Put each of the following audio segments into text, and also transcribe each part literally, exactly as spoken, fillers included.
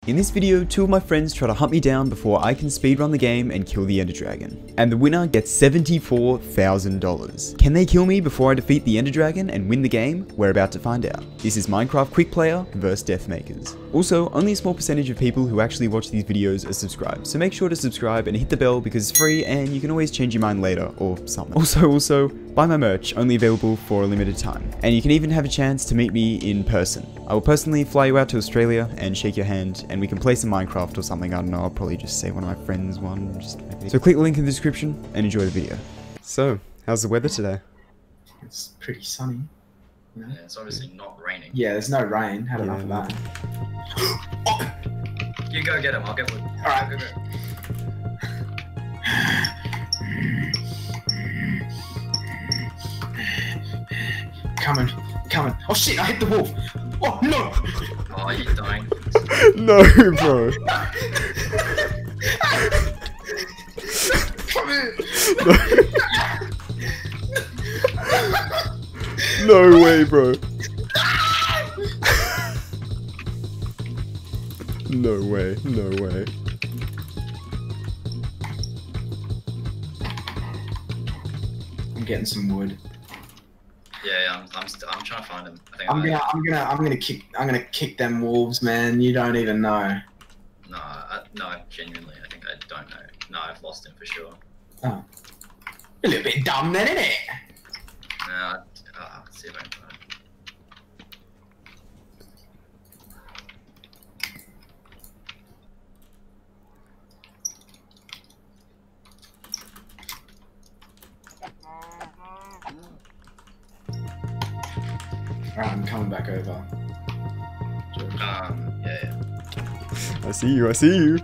In this video, two of my friends try to hunt me down before I can speedrun the game and kill the Ender Dragon. And the winner gets seventy-four thousand dollars. Can they kill me before I defeat the Ender Dragon and win the game? We're about to find out. This is Minecraft Quick Player versus Deathmakers. Also, only a small percentage of people who actually watch these videos are subscribed, so make sure to subscribe and hit the bell because it's free and you can always change your mind later or something. Also, also, buy my merch, only available for a limited time. And you can even have a chance to meet me in person. I will personally fly you out to Australia and shake your hand and we can play some Minecraft or something. I don't know, I'll probably just say one of my friends one. Just maybe. So click the link in the description and enjoy the video. So, how's the weather today? It's pretty sunny. Yeah, it's obviously not raining. Yeah, there's no rain. Had Yeah, enough of no. that. Oh! You go get him, I'll get wood. Alright, go, go. Coming, coming. Oh shit, I hit the wolf. Oh no! Oh, you're dying. No, bro. Come here! No way, bro. No way, no way. I'm getting some wood. Yeah, yeah, I'm, I'm, st I'm trying to find him. I think I'm I, gonna, I'm gonna, I'm gonna kick, I'm gonna kick them wolves, man. You don't even know. No, I, no, genuinely, I think I don't know. No, I've lost him for sure. Oh, a little bit dumb then, isn't it? No, I, uh, let's see if I can find him. Alright, I'm coming back over. Um, yeah, yeah. I see you, I see you.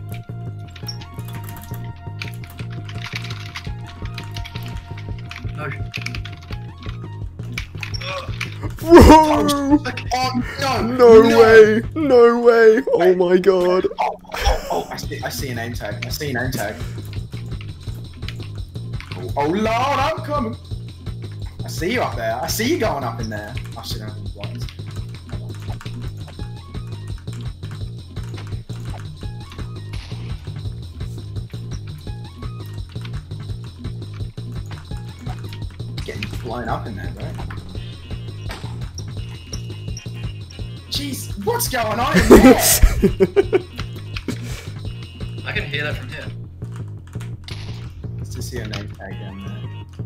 No. Bro! Oh no! No, no way! No way! Oh my god! Oh, oh, oh, I see, I see a name tag. I see a name tag. Oh, oh lord, I'm coming. I see you up there. I see you going up in there. I should have been blind. Getting blown up in there, bro. Jeez, what's going on in there? I can hear that from here. Let's just see a name tag down there.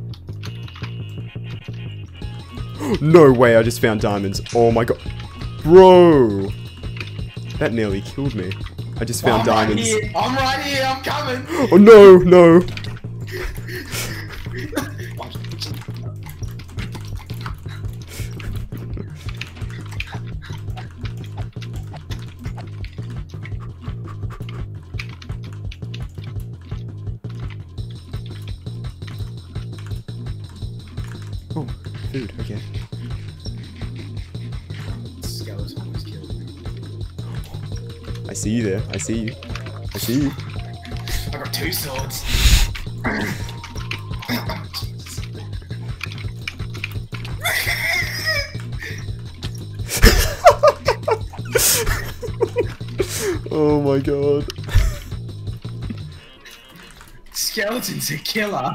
No way, I just found diamonds. Oh my god. Bro! That nearly killed me. I just found I'm diamonds. Right here. I'm right here, I'm coming! Oh no, no! Oh, food, okay. Skeleton was killed. I see you there, I see you. I see you. I got two swords. Oh my god. Skeleton's a killer.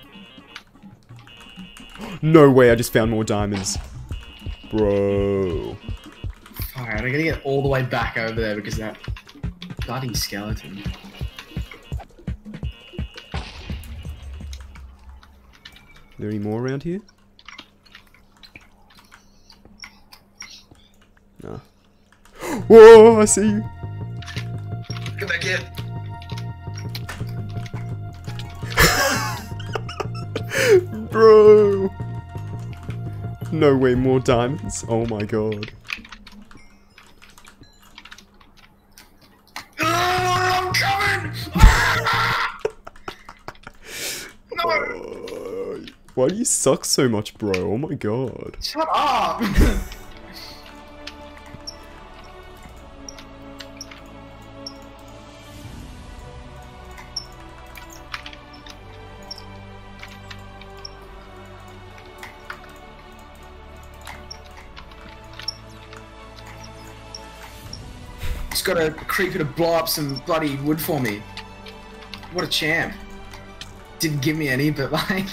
No way, I just found more diamonds. Bro. Alright, I gotta get all the way back over there because of that bloody skeleton. Are there any more around here? No. Whoa, I see you. Come back here. Bro. No way, more diamonds. Oh my god. I'm coming! No! Uh, why do you suck so much, bro? Oh my god. Shut up! just got a creeper to blow up some bloody wood for me. What a champ. Didn't give me any, but like...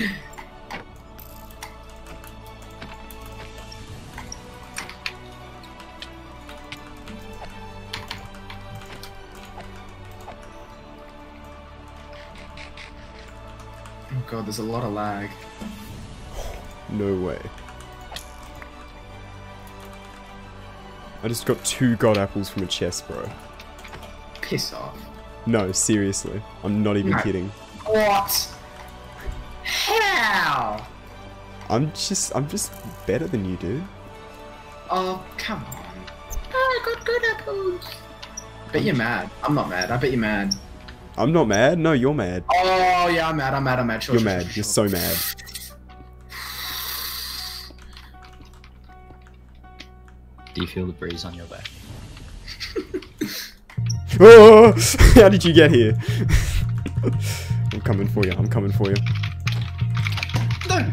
Oh god, there's a lot of lag. No way. I just got two god apples from a chest, bro. Piss off. No, seriously. I'm not even No. kidding. What? How? I'm just, I'm just better than you, dude. Oh, come on. Oh, I got good apples. I bet you're mad. I'm not mad. I bet you're mad. I'm not mad. No, you're mad. Oh, yeah, I'm mad. I'm mad. I'm mad. Sure, You're sure, mad. sure, You're sure. so mad. Do you feel the breeze on your back? Oh, how did you get here? I'm coming for you. I'm coming for you. No.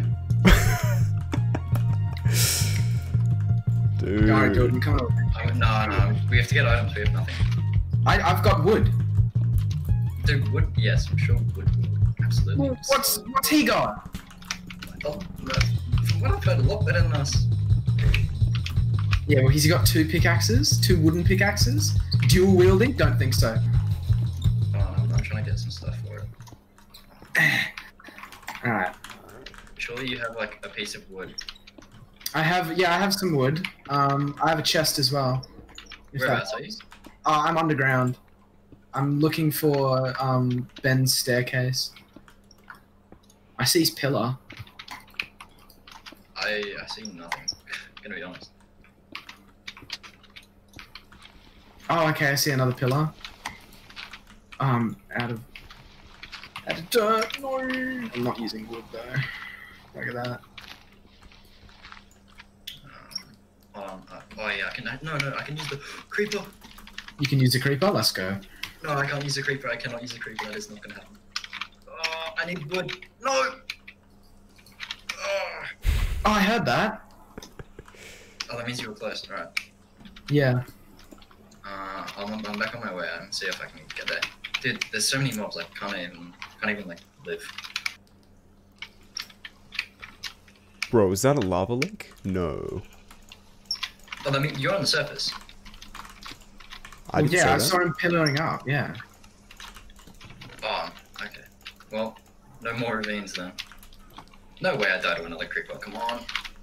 Dude. Alright, dude, I'm coming over. Oh, no, no, we have to get items. We have nothing. I, I've got wood. Dude, wood? Yes, I'm sure wood. would Absolutely. Well, what's what's he got? Oh, no. From what I've heard, a lot better than us. Yeah, well, he's got two pickaxes, two wooden pickaxes. Dual wielding? Don't think so. Oh, I'm, I'm trying to get some stuff for it. Alright. Surely you have like a piece of wood. I have, yeah, I have some wood. Um, I have a chest as well. If that- Whereabouts are you? Uh, I'm underground. I'm looking for um, Ben's staircase. I see his pillar. I I see nothing. Gonna be honest. Oh, okay, I see another pillar. Um, out of... Out of dirt, no! I'm not using wood, though. Look at that. Um, hold on. Uh, oh yeah, I can. No, no, I can use the creeper. You can use a creeper, let's go. No, I can't use the creeper. I cannot use the creeper. That is not gonna happen. Oh, I need wood. No. Oh, Oh, I heard that. oh that means you were close. All right. Yeah. Uh, I'm, I'm back on my way and see if I can get there. Dude, there's so many mobs. I can't even can't even like live. Bro, is that a lava lake? No. Oh, I mean you're on the surface. I Well, didn't yeah, I say saw that. him pillaring up, yeah. Oh, okay. Well, no more ravines then. No way I died to another creeper. Come on.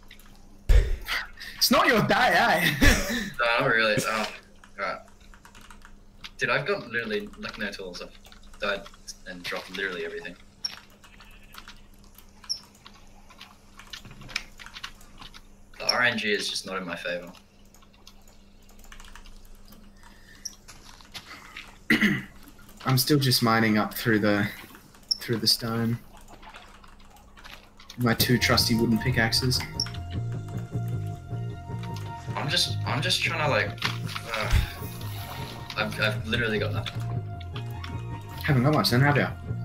It's not your day, eh? No, not really. Oh, alright. Dude, I've got literally like no tools. I've died and dropped literally everything. The R N G is just not in my favor. I'm still just mining up through the through the stone. My two trusty wooden pickaxes. I'm just, I'm just trying to like. Uh, I've, I've literally got nothing. Haven't got much then, have you?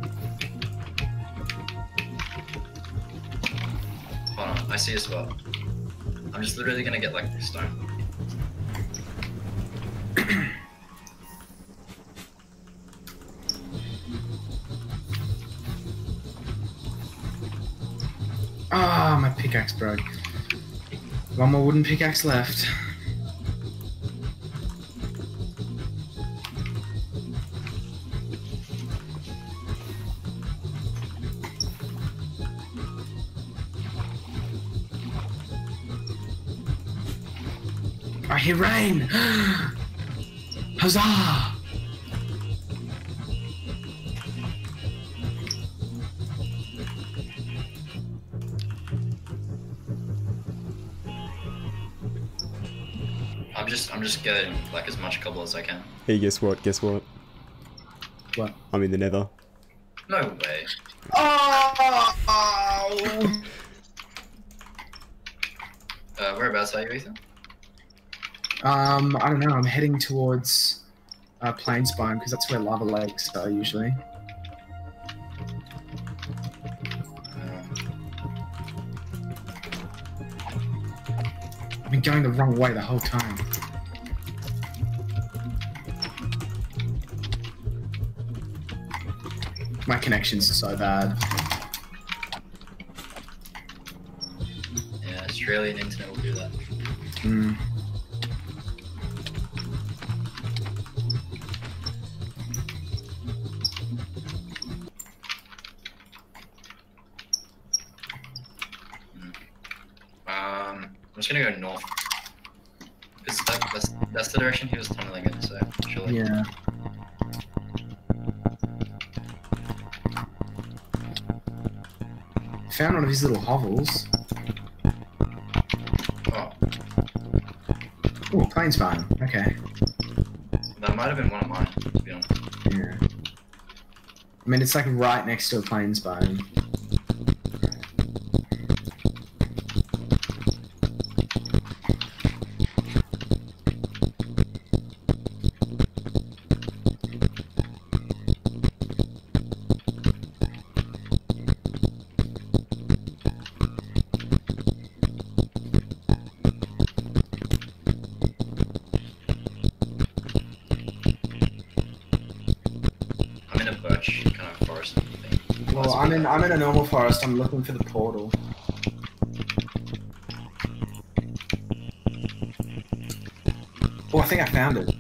Hold on, I see a spot. I'm just literally gonna get like stone. Ah, my pickaxe broke. One more wooden pickaxe left. I hear rain! Huzzah! I'm just, I'm just getting like as much cobble as I can. Hey, guess what? Guess what? What? I'm in the nether. No way. Oh! Uh, whereabouts are you, Ethan? Um, I don't know. I'm heading towards uh, Plains Biome because that's where lava lakes are usually. I've been going the wrong way the whole time. My connection's so bad. Yeah, Australian internet will do that. Hmm. Um, I'm just gonna go north. Because that, that's, that's the direction he was tunneling in, so surely. Yeah. Found one of his little hovels. Oh, Oh, plane's fine. Okay. that might have been one of mine, to be honest. Yeah. I mean, it's like right next to a plains biome. I'm in a birch kind of forest thing. Well, I'm in I'm in a normal forest. I'm looking for the portal. Oh, I think I found it.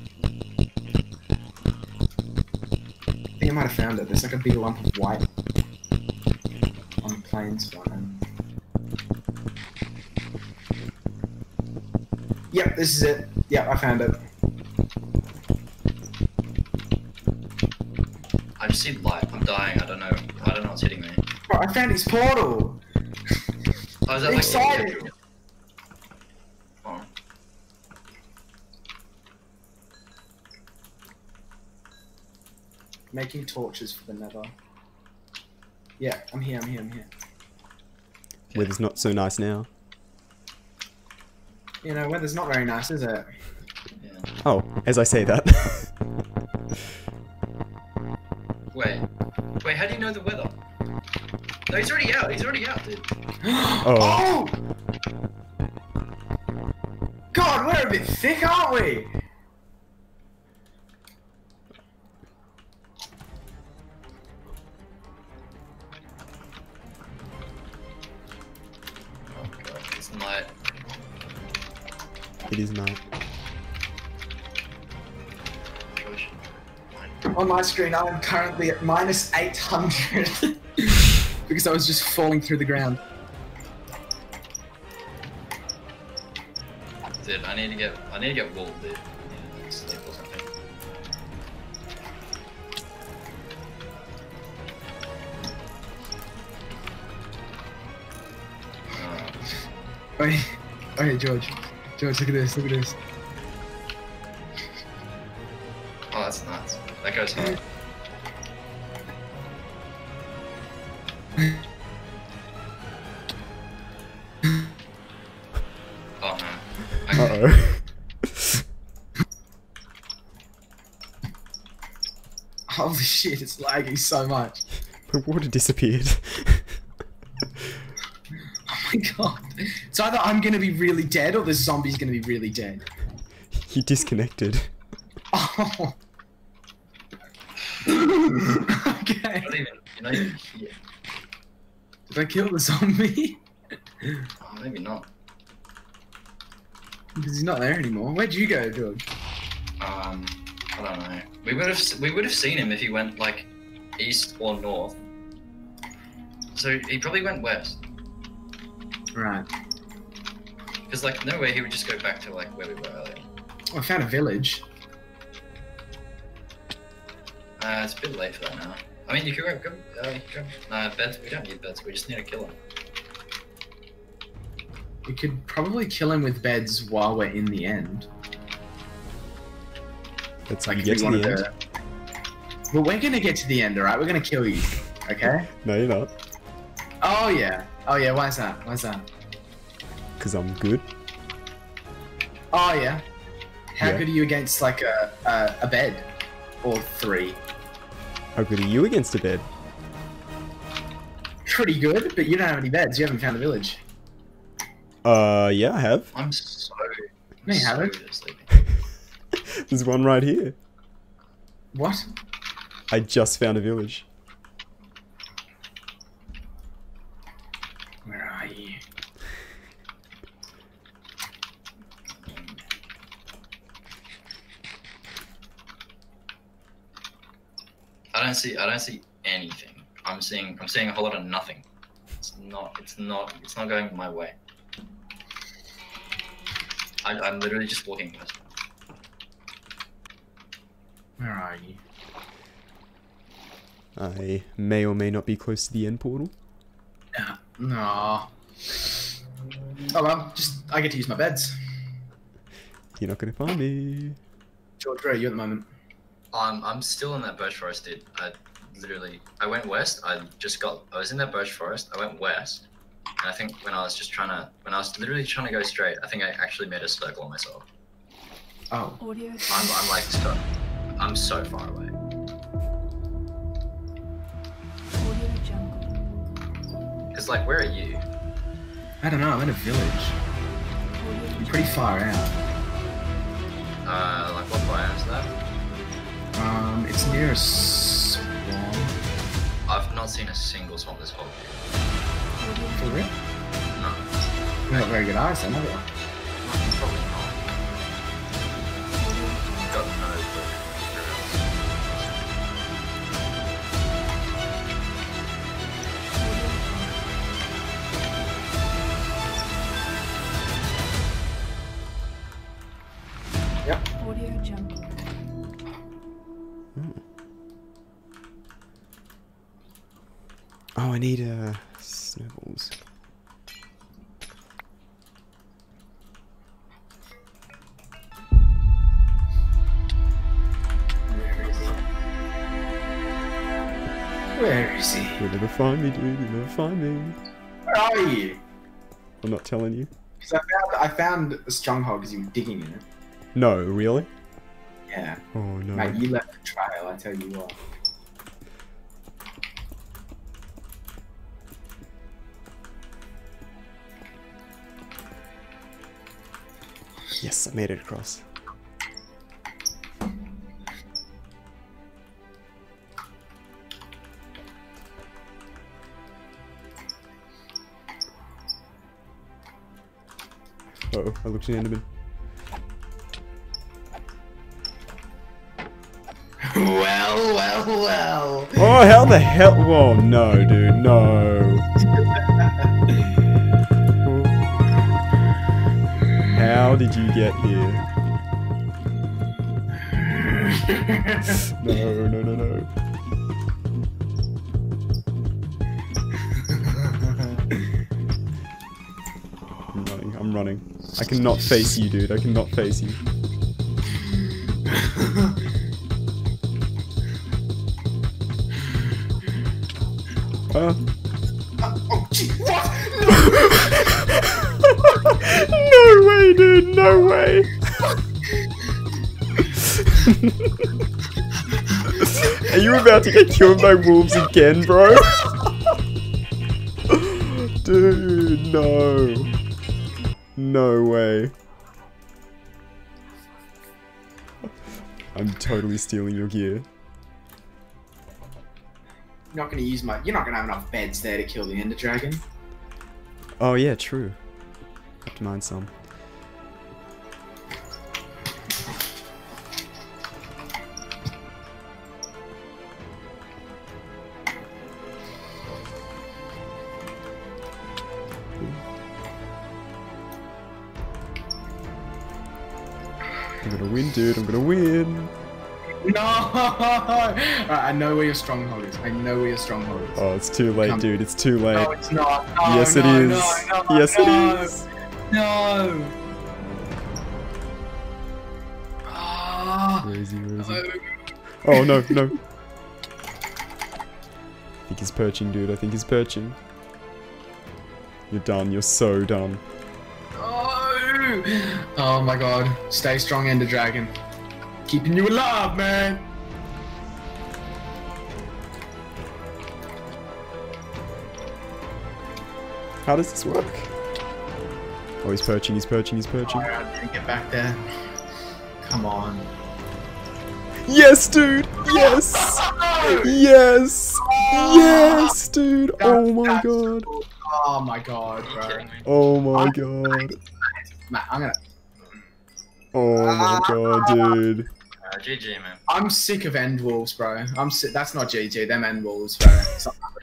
I think I might have found it. There's like a big lump of white on the plains one. Yep, this is it. Yep, I found it. I just see light. I'm dying. I don't know. I don't know what's hitting me. Bro, I found his portal. Oh, is that like Excited. the oh. Making torches for the nether. Yeah, I'm here, I'm here, I'm here. Weather's not so nice now. You know, weather's not very nice, is it? Yeah. Oh, as I say that. Wait. Wait, how do you know the weather? No, he's already out. He's already out, dude. Oh! God, we're a bit thick, aren't we? Oh god, it's night. It is not. Gosh. On my screen, I am currently at minus eight hundred. Because I was just falling through the ground. Dude, I need to get I need to get wool, dude. I need to like, sleep or something. Uh, Okay, okay, George. George, look at this, look at this. oh, that's nuts. That goes hard. Oh no. Uh Okay. oh. Holy shit, it's lagging so much. My water disappeared. Oh my god. It's either I'm gonna be really dead or the zombie's gonna be really dead. He disconnected. Oh. You're Okay. not even, you're not even here. Did I kill the zombie? Oh, maybe not. Because he's not there anymore. Where'd you go, George? Um, I don't know. We would have we would have seen him if he went like east or north. So he probably went west. Right. Because like no way he would just go back to like where we were earlier. Oh, I found a village. Uh, it's a bit late for that now. I mean, you could go. go uh, you could go. Nah, beds. We don't need beds. We just need to kill him. We could probably kill him with beds while we're in the end. Let's Like, like, if get we to wanted the end. to... Well, we're gonna get to the end, alright? We're gonna kill you, okay? No, you're not. Oh, yeah. Oh, yeah, why's that? Why's that? Because I'm good. Oh, yeah. How Yeah. good are you against, like, a, a, a bed? Or three? How good are you against a bed? Pretty good, but you don't have any beds. You haven't found a village. Uh, yeah, I have. I'm so. No, you so haven't. good at sleeping. There's one right here. What? I just found a village. don't see. I don't see anything. I'm seeing. I'm seeing a whole lot of nothing. It's not. It's not. It's not going my way. I, I'm literally just walking this. Where are you? I may or may not be close to the end portal. Yeah. No. Oh well, just I get to use my beds. You're not gonna find me. George, where are you at the moment? Um, I'm still in that birch forest, dude. I literally, I went west. I just got. I was in that birch forest. I went west, and I think when I was just trying to, when I was literally trying to go straight, I think I actually made a circle on myself. Oh. Audio. I'm, I'm like, so, I'm so far away. Audio jungle. Cause like, where are you? I don't know. I'm in a village. Audio I'm pretty far out. Uh, like what biome is that? Um, it's near a swamp. I've not seen a single swamp this whole year. audio For real? No, You're not very good eyes, then, have you? probably not. audio Got no clue. Yep. audio jungle. Oh, I need uh snowballs. Where is he? Where is he? You'll never find me, dude. You'll never find me. Where are you? I'm not telling you. Because I found I found a stronghold because you were digging in it. No, really? Yeah. Oh no. Mate, you left the trail, I tell you what. Yes, I made it across. Uh oh, I looked in Enderman. Well, well, well. Oh, how the hell? Whoa, no, dude, no. How did you get here? No, no, no, no. I'm running, I'm running. I cannot face you, dude. I cannot face you. Uh. Oh, gee, what? No way, dude, no way. Are you about to get killed by wolves again, bro? Dude, no. No way. I'm totally stealing your gear. You're not gonna use my. You're not gonna have enough beds there to kill the Ender Dragon. Oh yeah, true. Have to mine some. I'm gonna win, dude. I'm gonna win. No! Alright, I know where your stronghold is. I know where your stronghold is. Oh, it's too late, Come. dude. It's too late. No, it's not. No, Yes, no, it is. No, no, Yes, no. it is. No. Ah. Where is he? Where is he? No. Oh no, no. I think he's perching, dude. I think he's perching. You're done. You're so done. Oh. Oh my god. Stay strong, Ender Dragon. Keeping you alive, man. How does this work? Oh, he's perching. He's perching. He's perching. Alright, I didn't get back there. Come on. Yes, dude. Yes. Yes. Yes, dude. Oh my That's god. cool. Oh my god, Are you bro. kidding me? Oh my god. Matt, I'm gonna. Oh my god, dude. Uh, G G, man. I'm sick of end wolves, bro. I'm si That's not G G. Them end wolves, bro. It's not